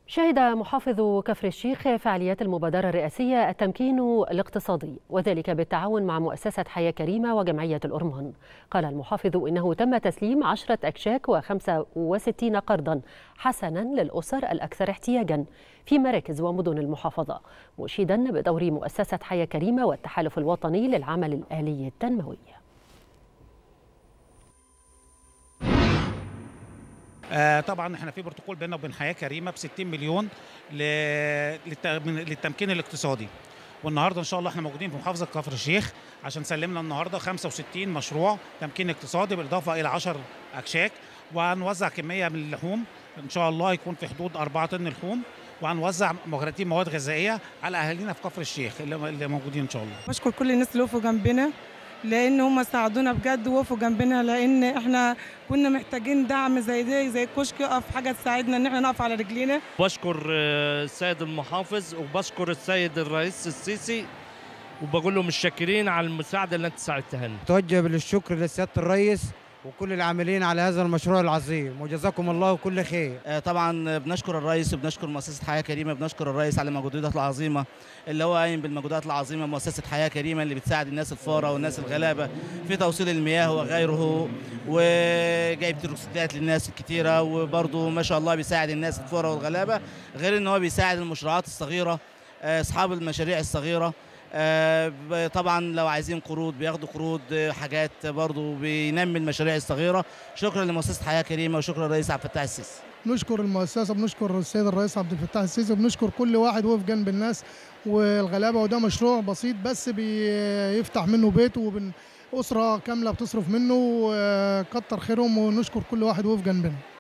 شهد محافظ كفر الشيخ فعاليات المبادرة الرئاسية التمكين الاقتصادي، وذلك بالتعاون مع مؤسسة حياة كريمة وجمعية الأورمان. قال المحافظ إنه تم تسليم 10 أكشاك و65 قرضا حسنا للأسر الأكثر احتياجا في مراكز ومدن المحافظة، مشيدا بدور مؤسسة حياة كريمة والتحالف الوطني للعمل الآلي التنموي. طبعا احنا في بروتوكول بيننا وبين حياه كريمه ب 60 مليون للتمكين الاقتصادي، والنهارده ان شاء الله احنا موجودين في محافظه كفر الشيخ عشان سلمنا النهارده 65 مشروع تمكين اقتصادي بالاضافه الى 10 اكشاك، وهنوزع كميه من اللحوم ان شاء الله يكون في حدود 4 طن لحوم، وهنوزع مخرجين مواد غذائيه على اهالينا في كفر الشيخ اللي موجودين ان شاء الله. بشكر كل الناس اللي وقفوا جنبنا، لان هم ساعدونا بجد ووقفوا جنبنا، لان احنا كنا محتاجين دعم زي ده، زي الكشك يقف حاجه تساعدنا ان احنا نقف على رجلينا. بشكر السيد المحافظ وبشكر السيد الرئيس السيسي، وبقول له متشكرين على المساعده اللي انت ساعدتها لنا. توجه بالشكر لسياده الرئيس وكل العاملين على هذا المشروع العظيم، وجزاكم الله كل خير. طبعا بنشكر الرئيس وبنشكر مؤسسه حياه كريمه، بنشكر الرئيس على المجهودات العظيمه اللي هو قايم بالمجهودات العظيمه. مؤسسه حياه كريمه اللي بتساعد الناس الفقراء والناس الغلابه في توصيل المياه وغيره، وجايب تروكسيدات للناس الكتيره، وبرضه ما شاء الله بيساعد الناس الفقراء والغلابه، غير ان هو بيساعد المشروعات الصغيره، اصحاب المشاريع الصغيره. طبعا لو عايزين قروض بياخدوا قروض، حاجات برضو بينمي المشاريع الصغيره. شكرا لمؤسسه حياه كريمه وشكرا للرئيس عبد الفتاح السيسي. نشكر المؤسسه، بنشكر السيد الرئيس عبد الفتاح السيسي، وبنشكر كل واحد وقف جنب الناس والغلابه، وده مشروع بسيط بس بيفتح منه بيت واسره كامله بتصرف منه، كتر خيرهم، ونشكر كل واحد وقف جنبنا.